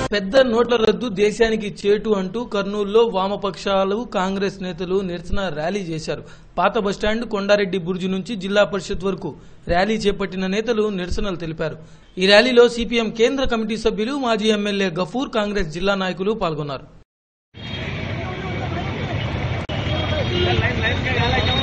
పెద్ద నోట్ల రద్దు దేశానికి చేటు అంటూ కర్నూలులో వామపక్షాలు కాంగ్రెస్ నేతలు నిరసన ర్యాలీ చేశారు. పాత బస్టాండ్ కొండారెడ్డి బుర్జు నుంచి జిల్లా పరిషత్ వరకు ర్యాలీ చేపట్టిన నేతలు నిరసనలు తెలిపారు. ఈ ర్యాలీలో సిపిఎం కేంద్ర కమిటీ సభ్యులు, మాజీ ఎమ్మెల్యే గఫూర్, కాంగ్రెస్ జిల్లా నాయకులు పాల్గొన్నారు.